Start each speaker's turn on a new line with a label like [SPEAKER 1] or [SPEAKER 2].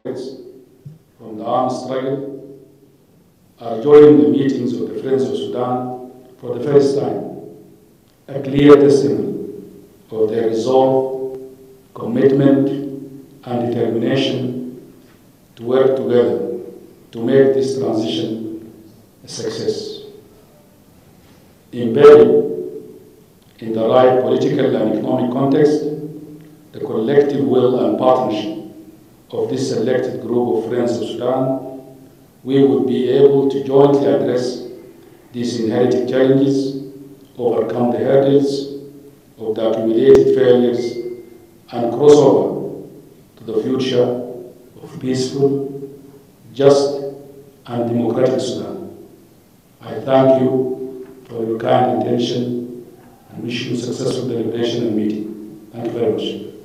[SPEAKER 1] from the armed struggle are joining the meetings of the Friends of Sudan for the first time, a clear testimony of their resolve, commitment, and determination to work together to make this transition a success. Embedded in the right political and economic context, the collective will and partnership of this selected group of Friends of Sudan, we will be able to jointly address these inherited challenges, overcome the hurdles of the accumulated failures, and cross over to the future of peaceful, just, and democratic Sudan. I thank you for your kind intention and wish you successful deliberation and meeting. Thank you very much.